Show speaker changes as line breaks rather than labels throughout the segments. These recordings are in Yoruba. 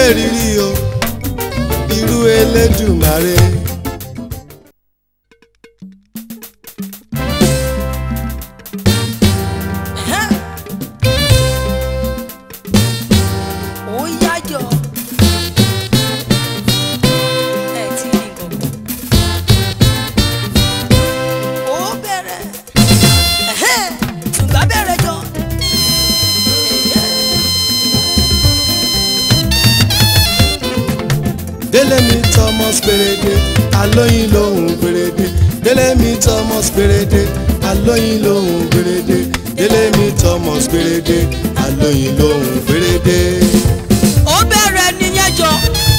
rírí o irú Elédùmarè. Délé mi Thomas Pérèdé alóyin lòun Pérèdé. Délé mi Thomas Pérèdé alóyin lòun Pérèdé. Délé mi Thomas Pérèdé alóyin lòun Pérèdé.
Ó bẹ̀rẹ̀ nìyẹn jọ.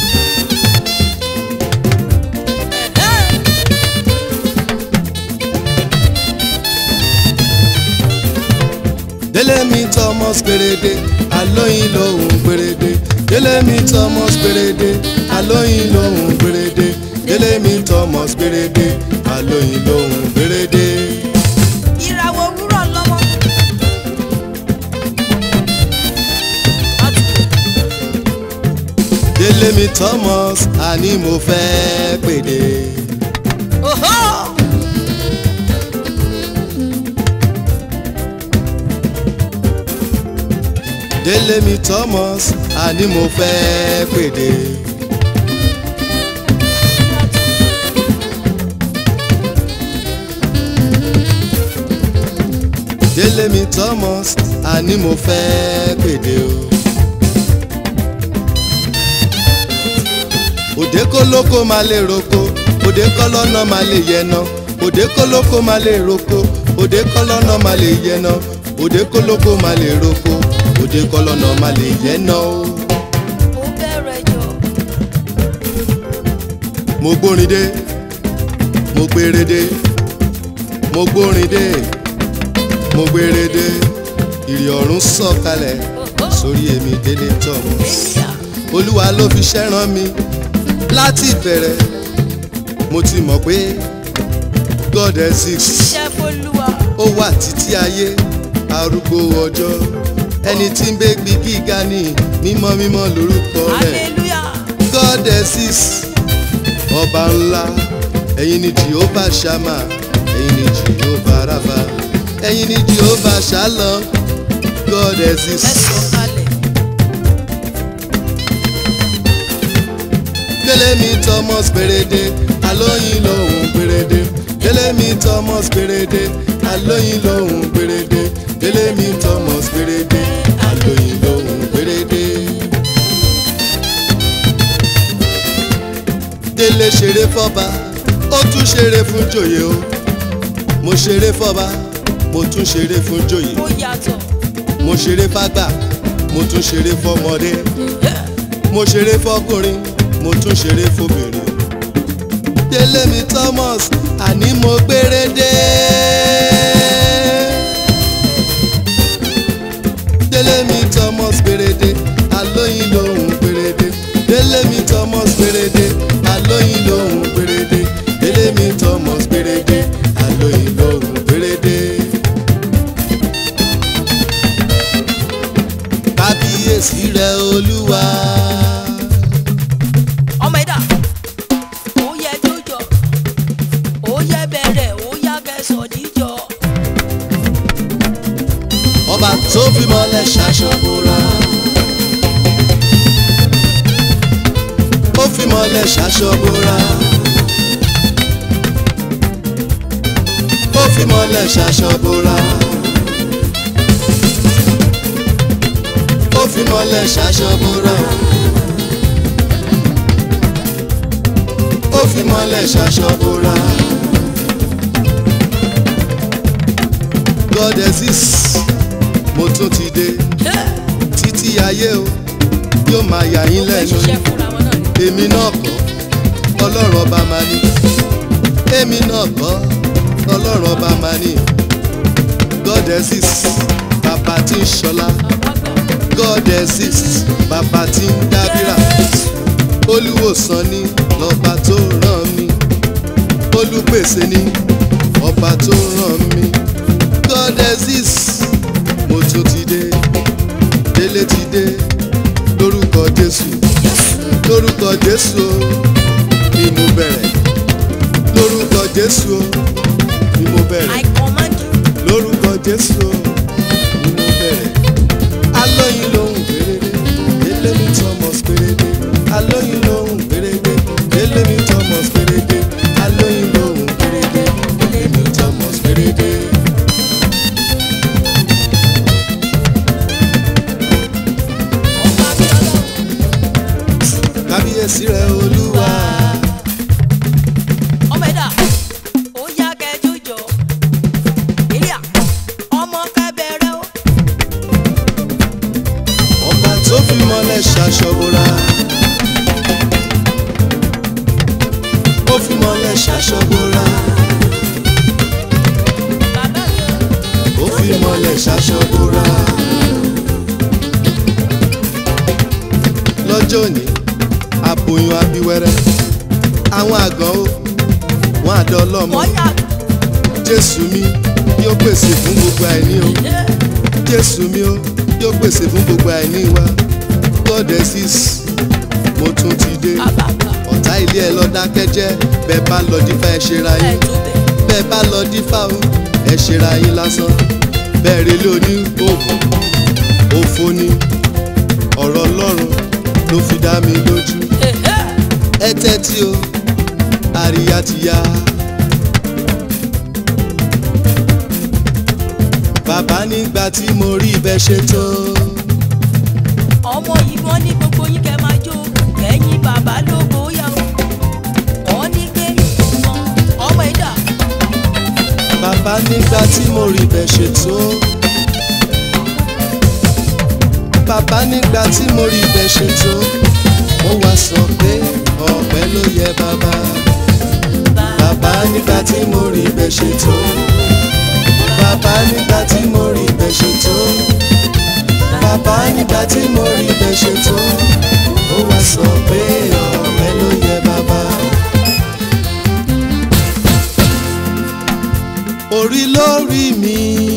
Délé mi Thomas Pérèdé alóyin lòun Pérèdé. Délé mi Thomas Pérèdé alóyin lòun Pérèdé. Délé mi Thomas Pérèdé alóyin lòun Pérèdé.
Ìràwọ̀ òwúrọ̀ lọ́mọ.
Délé mi Thomas àní mo fẹ́ pèdè. Délé mi Thomas àní mo fẹ́ pèdè. Délé mi Thomas àní mo fẹ́ pèdè o. Òde kólókó máa lè roko, òde kọ́lọ́nà máa lè yẹnà. Òde kólókó máa lè roko, òde kọ́lọ́nà máa lè yẹnà. Òde kólókó máa lè roko, òde kọ́lọ́nà máa lè yẹnà o.
Ó bẹ̀rẹ̀ jọ.
Mo gbórin dé, mo gbére dé, mo gbórin dé, mo gbére dé. Ìrì ọ̀run sọ̀kalẹ̀ sórí èmi Délé Thomas. Olúwa ló fi ṣẹ́ràn mi láti ìbẹ̀rẹ̀. Mo ti mọ̀ pé God exists.
Ṣiṣẹ́ f'Olúwa.
Ó wà títí ayé arúgbó ọjọ́. Ẹni tí ń gbégbí gíga ní mímọ́ mímọ́ lórúkọ rẹ̀.
Hallelujah.
God exists. Ọba ńlá. Ẹ̀yin ni Jehovah Shammah. Ẹ̀yin ni Jehovah Rapha. Ẹ̀yin ni Jehovah Shalom. God exists.
Ẹ̀sọ̀ kalẹ̀.
Délé mi Thomas Pérèdé alóyin lòun Pérèdé. Délé mi Thomas Pérèdé alóyin lòun Pérèdé. Délé mi Thomas Pérèdé alóyin lòun Pérèdé. Délé ṣeré fọ́ba ó tún ṣeré fún joyè o. Mo ṣeré fọ́ba mo tún ṣeré fún joyè.
Ó yàtọ̀.
Mo ṣeré fágbà mo tún ṣeré fọ́mọdé. Mo ṣeré fọ́kùnrin mo tún ṣeré fóbìnrin. Délé mi Thomas àní mo gbére dé. Délé mi Thomas Pérèdé alóyin lòun Pérèdé. Délé mi Thomas Pérèdé alóyin lòun Pérèdé. Délé mi Thomas Pérèdé alóyin lòun Pérèdé. Kábíyèsí rẹ Olúwa.
Ọmọ ẹ̀dá. Ó yẹ jójọ. Ó yẹ bẹ̀rẹ̀. Ó yá kẹsàn-án díjọ.
Ọba tó fi mọ́lẹ̀ ṣaṣọ́búra. Ó fi mọ́lẹ̀ ṣaṣọ́búra. Ó fi mọ́lẹ̀ ṣaṣọ́búra. Ó fi mọ́lẹ̀ ṣaṣọ́búra. Ó fi mọ́lẹ̀ ṣaṣọ́búra. God exists. Mo tún ti dé títí ayé o yóò máa yà yín lẹ́nu.
Ṣiṣẹ́ fúnra wọn náà ni.
Èmi náà kọ́ Ọlọ́run ọba máa ní. Èmi náà kọ́ Ọlọ́run ọba máa ní. God exists bàbá tí ń ṣọlá. God exists bàbá tí ń dábìrà. Olúwòsàn ni lọ́ba tó rán mi. Olùpèsè ni ọba tó rán mi. God exists. Mo tún ti dé, Délé ti dé, lórúkọ Jésù. Jésù ni mo bẹ̀rẹ̀. Alóyin lóhùn gbèrèdè, délé mi Thomas gbèrèdè. Alóyin lóhùn gbèrèdè, délé mi Thomas gbèrèdè. Alóyin lóhùn gbèrèdè, délé mi Thomas gbèrèdè. Kábíyèsí rẹ̀ Olúwa.
ọmọ ẹ̀dá ó yá kẹjú jọ ìyá ọmọ kẹbẹrẹ ó.
Ọba tó fi mọ́lẹ̀ ṣaṣọ́bora. Ó fi mọ́lẹ̀ ṣaṣọ́bora.
bàbá mi
Ó fi mọ́lẹ̀ ṣaṣọ́bora. Lọ́jọ́ òní aboyún abiwẹ́rẹ́ àwọn àgàn ó wọn àdán ọlọ́mọ.
wọ́n yà
Jésù mi yóò pèsè fún gbogbo àìní o. Jésù mi ó yóò pèsè fún gbogbo àìní wa. Goddesses mo tún ti dé.
àbàbà
Ọ̀tá ilé ẹ lọ dákẹ́jẹ́ bẹ́ẹ̀ bá lọ dífá ẹ ṣera
ẹ̀
yín.
tó bẹ̀.
Bẹ́ẹ̀ bá lọ dífá o ẹ ṣera yín lásán. Bẹ́ẹ̀ relé oní òògùn òfo ni ọ̀rọ̀ Ọlọ́run ló fi dá mi lójú. Ẹ tẹ́tí o àríyá ti yá. Bàbá nígbà tí mo rí ibẹ̀ ṣe tó.
ọmọ yìí wọ́n ní gbogbo yín kẹ́ máa jó kẹ́yìn bàbá lógo yá o. wọ́n ní pé ọmọ ẹ̀dá
Bàbá nígbà tí mo rí ibẹ̀ ṣe tó. Bàbá nígbà tí mo rí ibẹ̀ ṣe tó. Mo wá sọ pé ọpẹ́ ló yẹ bàbá. Bàbá nígbà tí mo rí ibẹ̀ ṣe tó. Bàbá nígbà tí mo rí ibẹ̀ ṣe tó. Bàbá nígbà tí mo rí ibẹ̀ ṣe tó. Mo wá sọ pé ọpẹ́ ló yẹ bàbá. Orí lórí mi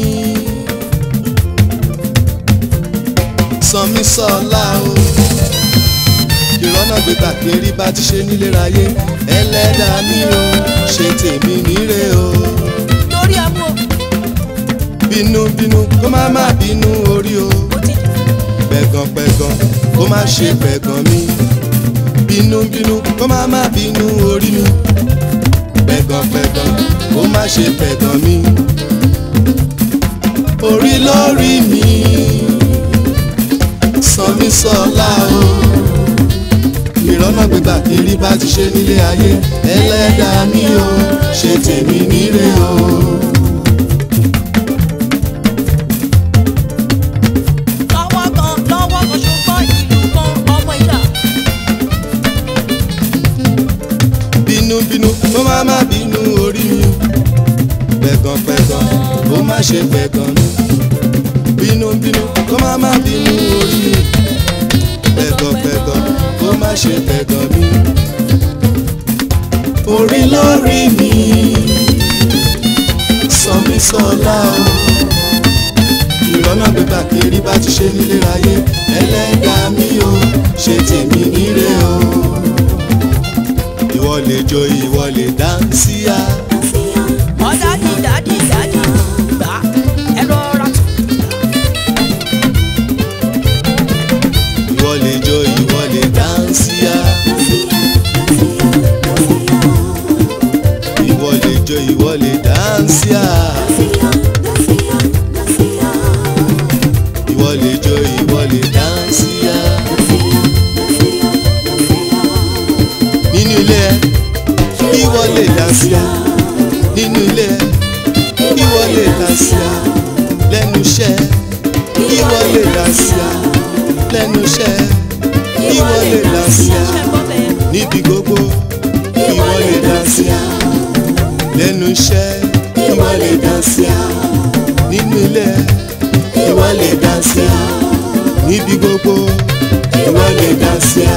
sàn mí sọ́lá o. Ìrọ́nà gbégbà kiri bá ti ṣe nílé ráyé. Ẹlẹ́dàá mi o ṣe tèmi níre o.
lórí ẹ̀mú
Bínúbínú kó má má bínú orí o.
ó ti dì.
Pẹ̀gànpẹ̀gàn kó má ṣe pẹ̀gàn mi. Bínúbínú kó má má bínú orí mi. Pẹ̀gànpẹ̀gàn kó má ṣe pẹ̀gàn mi. Orí lórí mi sàn mí sọ́lá o. Ìrọ́nà gbégbà kiri bá ti ṣe nílé ayé. Ẹlẹ́dàá mi o ṣe tèmi níre o.
lọ́wọ́ kan ṣùgbọ́n ìlú kan ọmọ ẹ̀dá.
Bínúbínú kó má má bínú orí mi. Pẹ̀gànpẹ̀gàn kó má ṣe pẹ̀gàn mi. Bínúbínú kó má má bínú orí mi. Pẹ̀gànpẹ̀gàn kó má ṣe pẹ̀gàn mi. Orí lórí mi sàn mí sọ́lá o. Ìrọ́nà gbégbà kiri bá ti ṣe nílé ayé. Ẹlẹ́dàá mi o ṣe tèmi níre o. Ìwọ lè jó ìwọ lè dáńsíá.
ọ dádì gbà ẹ rọra tù.
Ìwọ lè jó ìwọ lè dáńsíá. Ìwọ lè jó ìwọ lè dáńsíá. Ìwọ lè jó ìwọ lè dáńsíá. Nínú ilé ẹ ìwọ lè dáńsíá. Nínú ilé ẹ ìwọ lè dáńsíá. Lẹ́nu iṣẹ́ ìwọ lè dáńsíá. Lẹ́nu iṣẹ́ ìwọ lè dáńsíá. Níbi gbogbo ìwọ lè dáńsíá. Lẹ́nu iṣẹ́ ìwọ lè dáńsíá. Nínú ilé ìwọ lè dáńsíá. Níbi gbogbo ìwọ lè dáńsíá.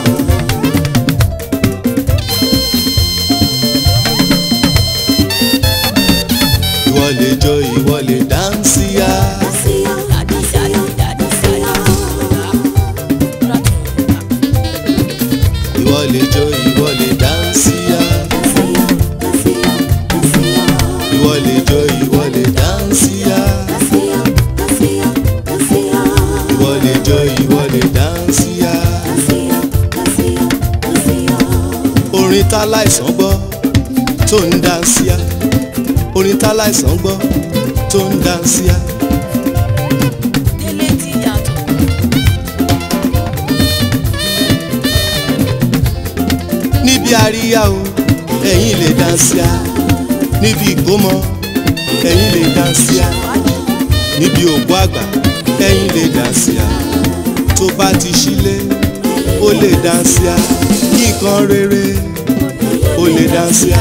Ìwọ lè jó ìwọ lè dáńsíá. Ìwọ lè jó ìwọ lè dáńsíá. Ìwọ lè jó ìwọ lè dáńsíá. táláìsàn gbọ́ tó ń dáńsíá, orin táláìsàn gbọ́ tó ń dáńsíá.
Délé ti yàtọ̀.
Níbi àríyá o ẹ̀yin lè dáńsíá, níbi ìkómọ ẹ̀yin lè dáńsíá, níbi òkú àgbà ẹ̀yin lè dáńsíá, tó bá ti sílé ó lè dáńsíá, nǹkan rere ó lè dáńsíá.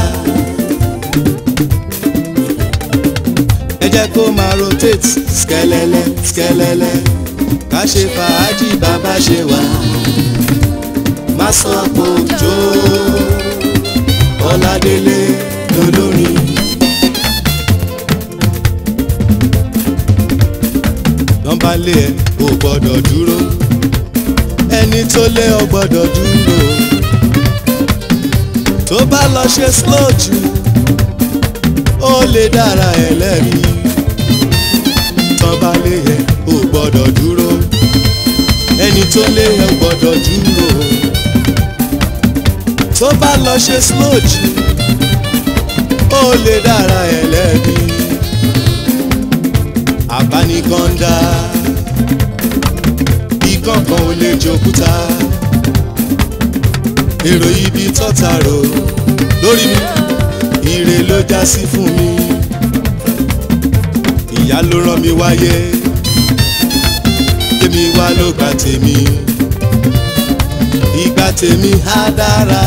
Ẹ jẹ́ kó máa rotate skẹ́lẹ́lẹ́ skẹ́lẹ́lẹ́, ká ṣe fàájì bàbá ṣe wà. Má sọ pé òjò Ọládélé lolórin. Nọ́mbà lé ẹ ò gbọ́dọ̀ dúró, ẹni tó lé ọ gbọ́dọ̀ dúró. Tó bá lọ ṣe slow jù ó lè dára ẹ lẹ́bi. Nọ́mbà lé ẹ ò gbọ́dọ̀ dúró, ẹni tó lé ẹ gbọ́dọ̀ dúró. Tó bá lọ ṣe slow jù ó lè dára ẹ lẹ́bi. Àbánikọ́ndá ìkọ̀kan ò lè jòkúta, èrò ibi tọ́ta rò lórí mi, ire ló já sí fún mi. Ìyá ló rán mi wáyé, tèmi wá ló gbà tèmi, ìgbà tèmi á dára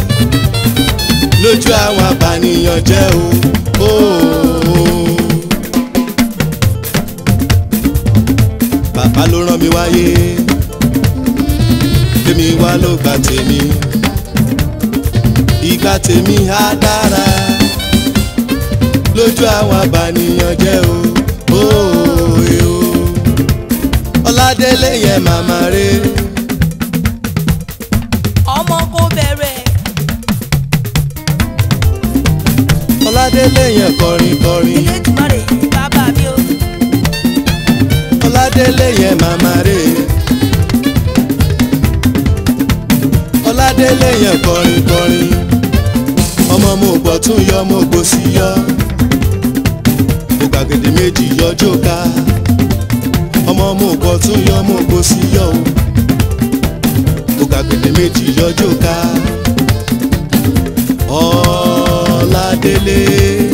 lójú àwọn abànìyàn jẹ́ o. Bàbá ló rán mi wáyé, tèmi wá ló gbà tèmi, ìgbà tèmi á dára lójú àwọn abànìyàn jẹ́ o. Ọládélé yẹn màmá rẹ̀.
Ọmọ kò bẹ̀rẹ̀.
Ọládélé yẹn kọrin kọrin.
Ilé ìtumọ̀ rẹ̀ yìí bàbá mi o.
Ọládélé yẹn màmá rẹ̀. Ọládélé yẹn kọrin kọrin. Ọmọ mo gbọ́ tún yọ mo gbó sí yọ. Mo gbàgede méjì yọjọ́ ká. Ọmọ mo gbọ́ tún yọ mo gbó sí yọ o. Mo gbàgede méjì yọjọ́ ká. Ọládélé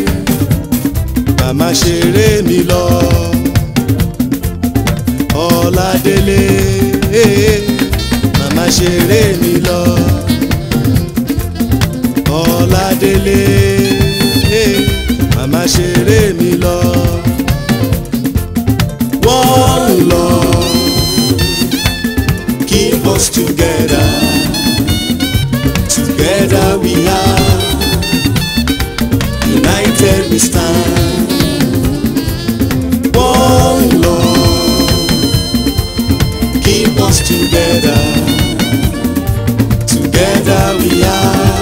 màmá ṣeré mi lọ. Ọládélé màmá ṣeré mi lọ. Ọládélé màmá ṣeré mi lọ. One love keep us together, together we are, united we stand. One love keep us together, together we are,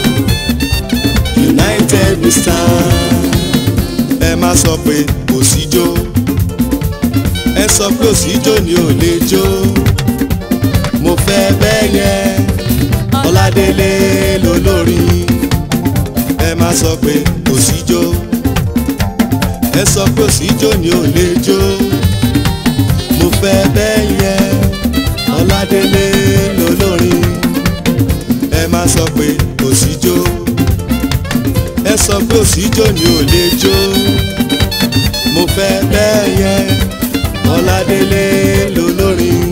united we stand. Ẹ má sọ pé kò síjó, ẹ sọ pé òsíjó ni ò lè jó. Mo fẹ́ bẹ́ẹ̀ yẹn, Ọládélé lolórin. Ẹ má sọ pé òsíjó, ẹ sọ pé òsíjó ni ò lè jó. Mo fẹ́ bẹ́ẹ̀ yẹn, Ọládélé lolórin. Ẹ má sọ pé òsíjó, ẹ sọ pé òsíjó ni ò lè jó. Mo fẹ́ bẹ́ẹ̀ yẹn, Ọládélé lolórin.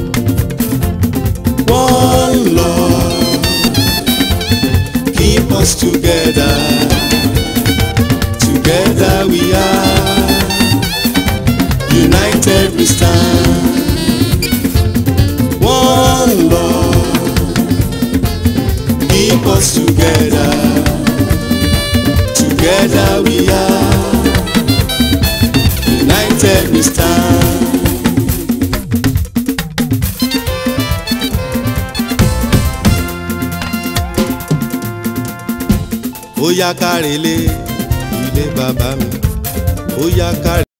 One love keep us together, together we are, united we stand. One love keep us together, together we are, united we stand. Ó yá ká relé ilé bàbá mi, ó yá ká